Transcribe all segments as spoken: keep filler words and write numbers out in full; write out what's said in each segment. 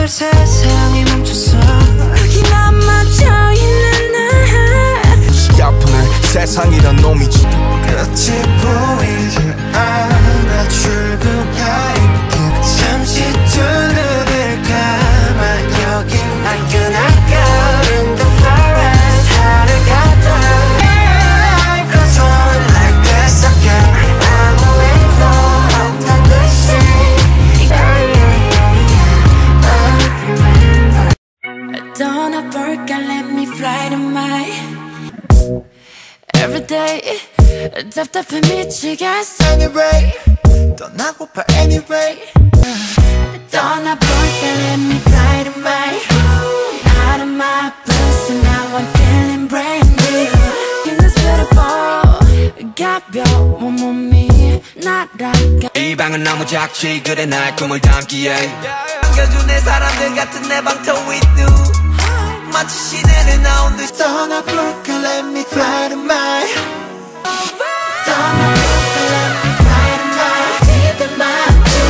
오늘 세상이 멈췄어 여기만 맞춰있는 나 시야푸는 세상이란 놈이지 끝이 보이지 않아 출구가 있긴 잠시 두 눈을 감아 여긴 I cannot go in the forest 하루가 더 Life goes on like this again I'm waiting for 어떤 듯이 떠나볼까 let me fly to my Everyday 답답해 미치겠어 Anyway 떠나고파 anyway 떠나볼까 let me fly to my Out of my blues and now I'm feeling brand new Feels beautiful 가벼워 몸이 날아가 이 방은 너무 작지 그래 날 꿈을 담기에 안겨준 내 사람들 같은 내 방터 with you 마치 시내를 나온 듯 떠나볼까 let me fly to my 떠나볼까 let me fly to my Deep in my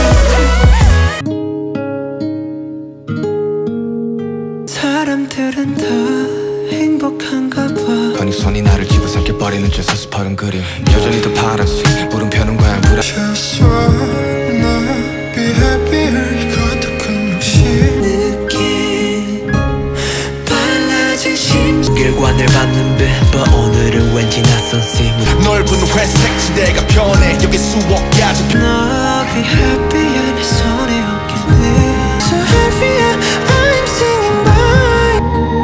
dream 사람들은 다 행복한가 봐 아니 손이 나를 집어삼켜버리는 저 서스퍼른 그림 여전히 더 파란색 물음표는 과연 불안 Just wanna be happy 이거 더 큰 욕심 느낌 달라진 심장 길관을 받는 빛 오늘은 왠지 낯선 sim 넓은 회색 지대가 변해 여기 수억 가지 No be happy 내 손에 없겠네 So happy I'm singing by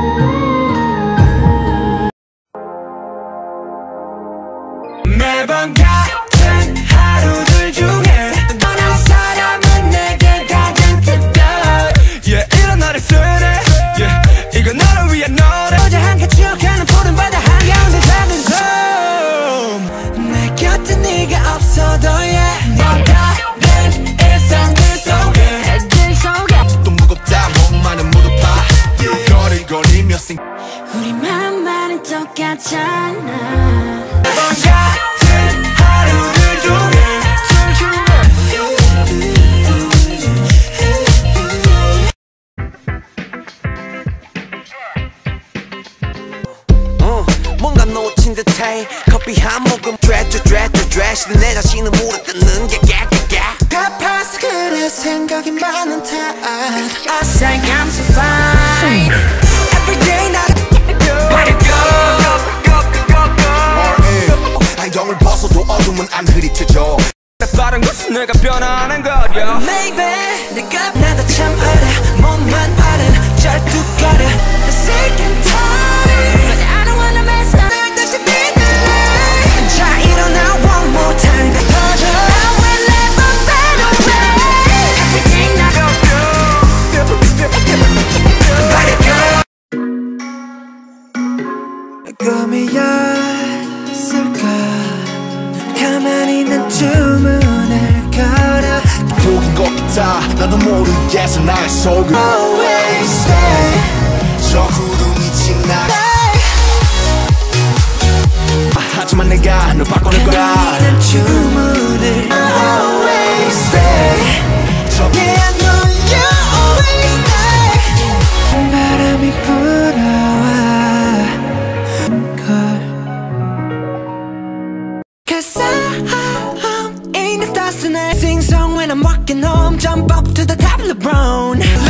매번 같은 하루들 중에 떠난 사람은 내게 가장 특별 Yeah 이런 노래 쓰네 Yeah 이건 너를 위한 노래 어제 함께 추억하는 푸른 바다 한가운데 작은 섬 내 곁에 네가 없어도 yeah 넌 다른 일상들 속에 또 무겁다 목마른 무릎 봐 거리거리며 싱 우리 맘만은 똑같잖아 매번 같은 하루들 중에 어, 뭔가 놓친 듯해 커피 한 모금 드레드 드레드 드레시는 내 자신을 물어뜯는 게 깨깨깨 가파서 그래 생각이 많은 탓 I think I'm so fine Everyday 나 Let it go go go go go 안경을 벗어도 어둠은 안 흐릿해져 빠른 것은 내가 변하는 거야 Maybe 네가 나도 참 알아 몸만 빠른 절뚝거려 The second time But I don't wanna mess up 늘 다시 빛날래 자 일어나 one more time 다 터져 I will never fade away Everything 나 go Let it go 꿈이었을까 가만히 난 주문을 걸어 보긴 것 같아 나도 모르겠어 나의 속을 Always stay 저 구름이 지나가 아, 하지만 내가 널 바꿔낼 거야 난 주문을 Always stay 저 Yeah I know you always stay 바람이 불어와 Cause I'm in the stars tonight Sing song when I'm walking home Jump up to the top of the brown